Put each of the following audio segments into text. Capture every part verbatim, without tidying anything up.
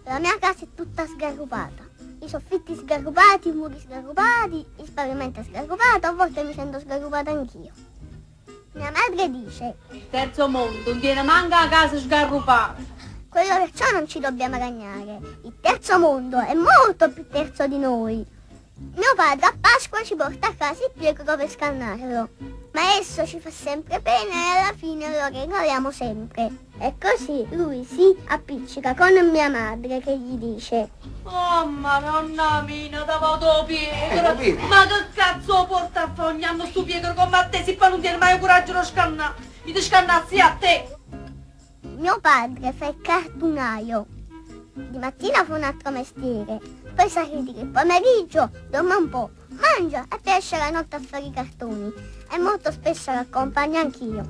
La mia casa è tutta sgarrupata. I soffitti sgarrupati, i muri sgarrupati, il pavimento è sgarrupato, a volte mi sento sgarrupata anch'io. Mia madre dice: terzo mondo, non tiene manca la casa sgarrupata. Quello perciò non ci dobbiamo cagnare. Il terzo mondo è molto più terzo di noi. Mio padre a Pasqua ci porta a casa il pliego per scannarlo, ma esso ci fa sempre pena e alla fine lo regaliamo sempre. E così lui si appiccica con mia madre che gli dice: oh madonna mia, davanti piegro, eh, ma che cazzo porta a fare ogni anno sto piegro come a te, se poi non tieni mai coraggio di scannare, mi ti scannassi a te. Mio padre fa il cartunaio, di mattina fa un altro mestiere, poi si arriva il pomeriggio, dorme un po', mangia e poi esce la notte a fare i cartoni e molto spesso lo accompagno anch'io.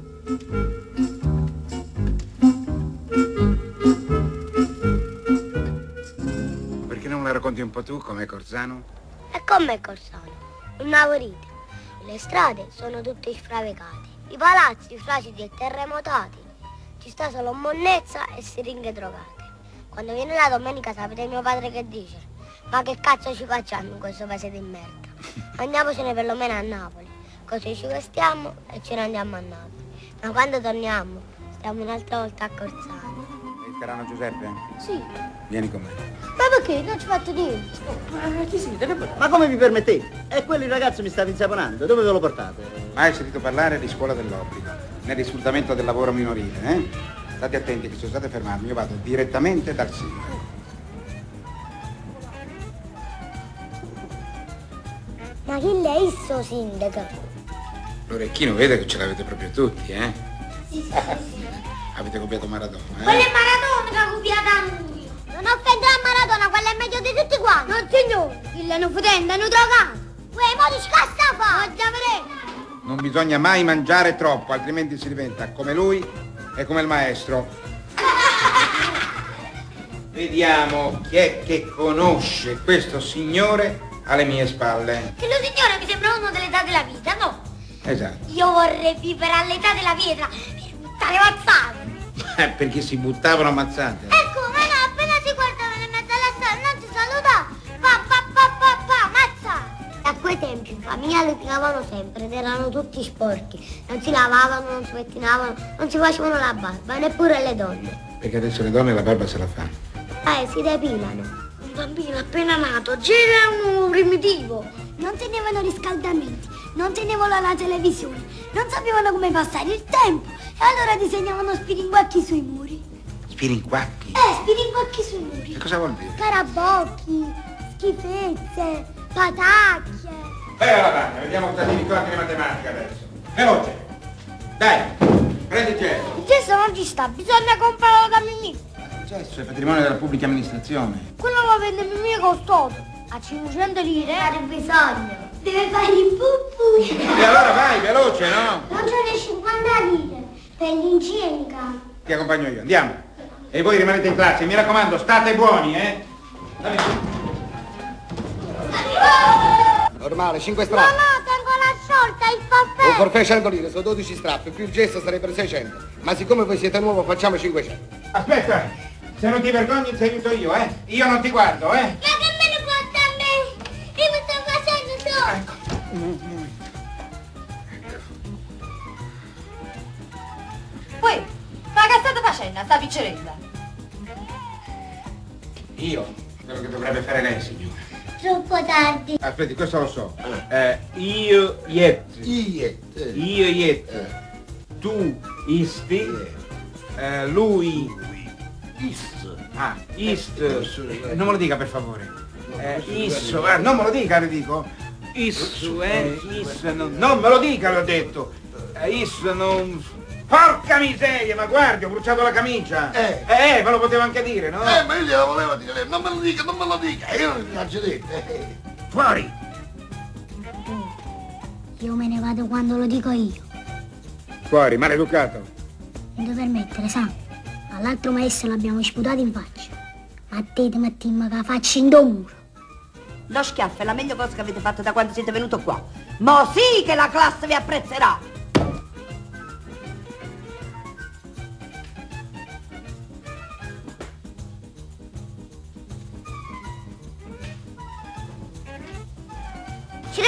Perché non la racconti un po' tu com'è Corzano? E com'è Corzano? Una verità. Le strade sono tutte sfravecate, i palazzi fragili e terremotati, ci sta solo monnezza e siringhe drogate. Quando viene la domenica sapete mio padre che dice: ma che cazzo ci facciamo in questo paese di merda? Andiamocene perlomeno a Napoli, così ci vestiamo e ce ne andiamo a Napoli. Ma quando torniamo stiamo un'altra volta a Corzano. E il Carano Giuseppe? Sì. Vieni con me. Ma perché? Non ci fatto niente. Ma chi siete? Ma come vi permettete? E quello il ragazzo mi stava insaponando, dove ve lo portate? Mai sentito parlare di scuola dell'obbligo, nel risfruttamento del lavoro minorile, eh? State attenti che se osate fermarmi, io vado direttamente dal sindaco. Ma chi lei è il suo sindaco? L'orecchino vede che ce l'avete proprio tutti, eh? Sì, sì, sì. Avete copiato Maradona, eh? Quella è Maradona che ha copiato a lui. Non offendo a Maradona, quella è meglio di tutti quanti. Non signore, il l'hanno fotendo, hanno drogato. Uè, mo di scassa fa! Non già vedete. Non bisogna mai mangiare troppo, altrimenti si diventa come lui e come il maestro. Vediamo chi è che conosce questo signore alle mie spalle. Quello signore mi sembra uno dell'età della vita, no? Esatto. Io vorrei vivere all'età della pietra per buttare mazzate. Perché si buttavano ammazzate. Ecco, ma no, appena si guardavano in mezzo alla strada, non si salutava. Pa, pa, pa, pa, pa, mazzate. A quei tempi in famiglia litigavano sempre ed erano tutti sporchi. Non si lavavano, non si pettinavano, non si facevano la barba, neppure le donne. Perché adesso le donne la barba se la fanno. Eh, si depilano. Un bambino appena nato, già era uno primitivo. Non tenevano riscaldamenti, non tenevano la televisione, non sapevano come passare il tempo e allora disegnavano spiringuacchi sui muri. Spiringuacchi? Eh, spiringuacchi sui muri. Che cosa vuol dire? Carabocchi, schifezze, patacchie. Beh, allora, vediamo cosa ti ricordi di matematica adesso. Veloce. Dai, prendi il gesso. Il gesso non ci sta, bisogna comprarlo da Mimì. Il gesso è patrimonio della pubblica amministrazione. Quello lo vende Mimì costoso. A cinquecento lire. Non c'è bisogno. Deve fare il pupù. E allora vai, veloce, no? Non ce ne cinquanta lire per l'incinca. Ti accompagno io, andiamo. E voi rimanete in classe, mi raccomando, state buoni, eh? Dammi su. Normale, cinque strappi. No, no, tengo la sciolta, il forfè. Un forfè cento lire, sono dodici strappi, più il gesto sarebbero seicento. Ma siccome voi siete nuovo facciamo cinquecento. Aspetta, se non ti vergogni ti aiuto io, eh? Io non ti guardo, eh? Ma che me ne porta a me? Io mi sto facendo solo. Ecco. Poi, ma che state facendo, sta piccerella? Io? Quello che dovrebbe fare lei, signore. Troppo tardi. Aspetti, questo lo so. Eh, io, yet. Iet. Io, yet. Tu, isti. Eh, lui. Is. Ah, ist. Eh, non me lo dica, per favore. Eh, isso. Eh, non me lo dica, le dico. Isso, eh. Is, non, non me lo dica, l'ho detto. Eh, is, non... Porca miseria, ma guardi, ho bruciato la camicia. Eh. Eh, me lo potevo anche dire, no? Eh, ma io glielo volevo dire, non me lo dica, non me lo dica. E io non gli faccio detto. Eh. Fuori! Io me ne vado quando lo dico io. Fuori, maleducato. Non ti permettere, sa? All'altro maestro l'abbiamo sputato in faccia. Ma a te ti mettiamo che la faccia in do muro. Lo schiaffo è la meglio cosa che avete fatto da quando siete venuto qua. Ma sì che la classe vi apprezzerà!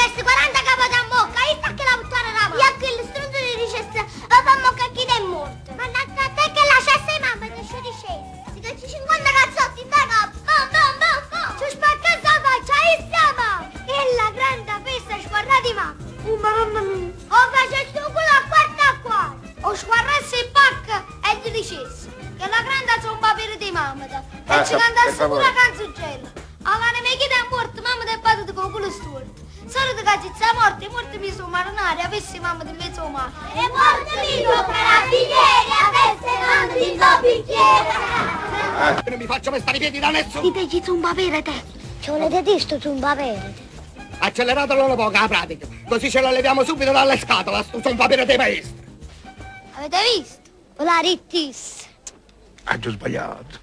avessi quaranta capi da mocca, io sta che la buttare la mano. Io a quello stronzo di dicesse, ma fa mocca chi è morto. Ma da te che lasciasse mamma ti ci dicesse. Si cacci cinquanta cazzotti da capo. No, no, no, no. Ci spacca la faccia, io siamo. E la grande festa sguarda di mamma. Oh, mamma mia. O facessi un culo a quarta a quarta. O sguarrassi il pacca e gli dicessi che la grande zomba per di mamma. E ci cantassi pure la canzoncella. Allora mi chiede a morte, mamma ti è battuta con quello storto. Solo che c'è morte, morte mi sono marinare, avessi mamma di mezzo mare. E morte mi sono carabinieri, avessi mamma di due bicchieri. Non mi faccio pestare i piedi da nessuno. Dite chi zumba vere te. Ci volete dire sto zumba vere? Acceleratelo un po' la pratica, così ce la leviamo subito dalle scatole, sto zumba vere dei maestri. Avete visto? La rittis. Ha già sbagliato.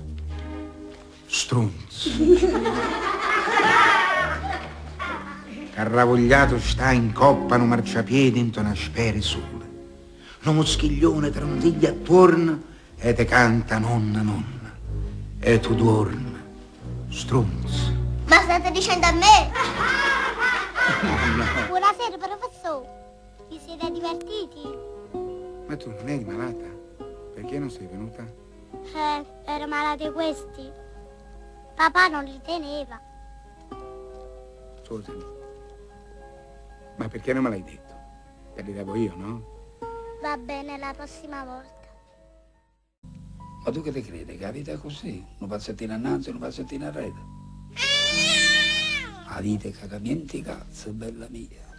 Stronzo. Carravogliato sta in coppa un marciapiede in una spere sola. Un moschiglione trantiglia attorno e te canta nonna nonna. E tu dormi. Stronzo. Ma state dicendo a me? Buonasera professore. Vi siete divertiti? Ma tu non eri malata? Perché non sei venuta? Eh, erano malati questi. Papà non li teneva. Scusami. Ma perché non me l'hai detto? Te li devo io, no? Va bene, la prossima volta. Ma tu che ti credi? Che la vita è così? Un pezzettino innanzi e un pezzettino arredo. La vita è cagamenti cazzo, bella mia.